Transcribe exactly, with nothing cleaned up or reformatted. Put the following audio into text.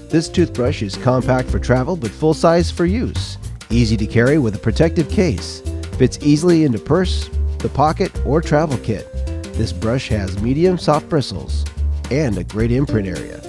This toothbrush is compact for travel but full size for use. Easy to carry with a protective case. Fits easily into purse, the pocket, or travel kit. This brush has medium soft bristles and a great imprint area.